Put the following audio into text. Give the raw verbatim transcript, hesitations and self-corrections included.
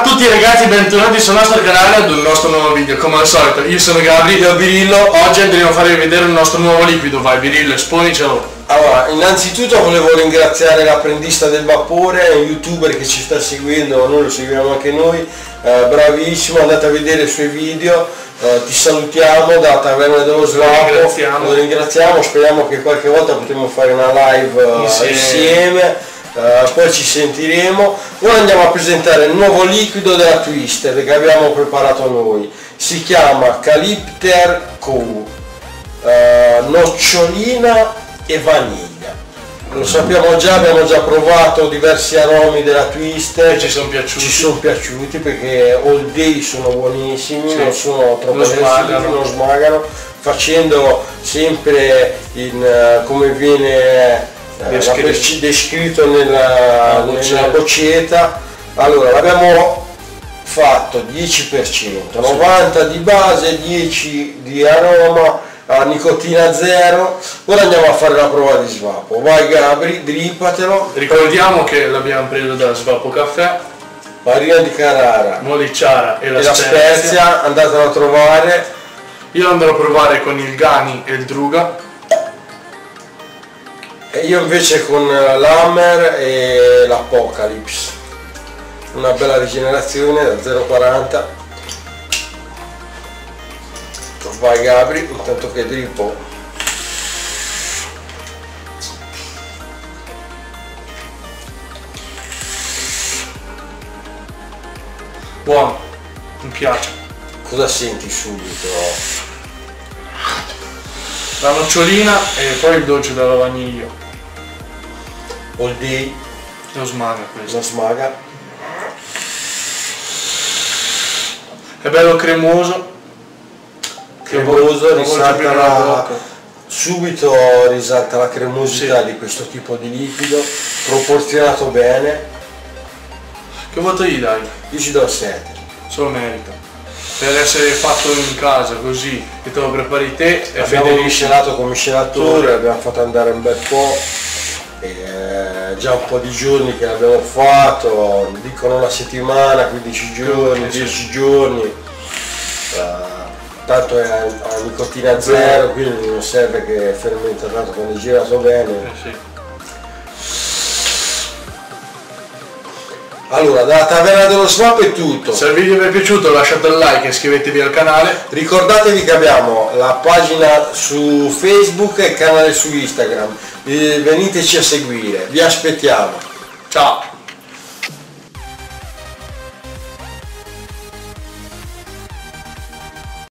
tutti ragazzi, bentornati sul nostro canale ad un nostro nuovo video. Come al solito, io sono Gabri, io Birillo. Oggi andremo a farvi vedere il nostro nuovo liquido. Vai Birillo, esponicelo. Allora, innanzitutto volevo ringraziare l'apprendista del vapore, un youtuber che ci sta seguendo, noi lo seguiamo anche noi, eh, bravissimo, andate a vedere i suoi video, eh, ti salutiamo da Taverna dello Svapo, lo ringraziamo, speriamo che qualche volta potremo fare una live uh, insieme, insieme. Uh, poi ci sentiremo. Ora andiamo a presentare il nuovo liquido della Twister che abbiamo preparato noi, si chiama Calypter Co, uh, nocciolina e vaniglia. Lo sappiamo già, abbiamo già provato diversi aromi della Twister, ci sono piaciuti, ci sono piaciuti perché all day sono buonissimi, sì, non sono troppo aggressivi, non smagano, facendo sempre in uh, come viene descritto, descritto nella, nella boccetta. Allora l'abbiamo fatto dieci per cento, novanta di base, dieci di aroma, a nicotina zero. Ora andiamo a fare la prova di svapo. Vai Gabri, drippatelo. Ricordiamo che l'abbiamo preso da Svapo Caffè, farina di Carrara, Molicciara e la, e la spezia. spezia andatela a trovare. Io andrò a provare con il Gani e il Druga. E io invece con l'Hammer e l'Apocalypse, una bella rigenerazione da zero virgola quaranta. Vai Gabri, intanto che drippo. Buono, mi piace. Cosa senti subito? La nocciolina e poi il dolce della vaniglia. All day, lo smaga questo. Lo smaga. È bello cremoso. Cremoso, risalta la, subito risalta la cremosità, sì, di questo tipo di liquido, proporzionato bene. Che voto gli dai? Io ci do sette. Se lo merita. Per essere fatto in casa così, che te lo prepari te, è abbiamo miscelato con miscelatore, abbiamo fatto andare un bel po'. Eh, già un po' di giorni che l'abbiamo fatto, dicono una settimana, quindici giorni, dieci giorni, uh, tanto è a, a nicotina zero, quindi non serve che fermenta tanto quando è girato bene. Eh sì. Allora, dalla Taverna dello Svapo è tutto. Se il video vi è piaciuto lasciate il like e iscrivetevi al canale. Ricordatevi che abbiamo la pagina su Facebook e il canale su Instagram. Veniteci a seguire, vi aspettiamo. Ciao.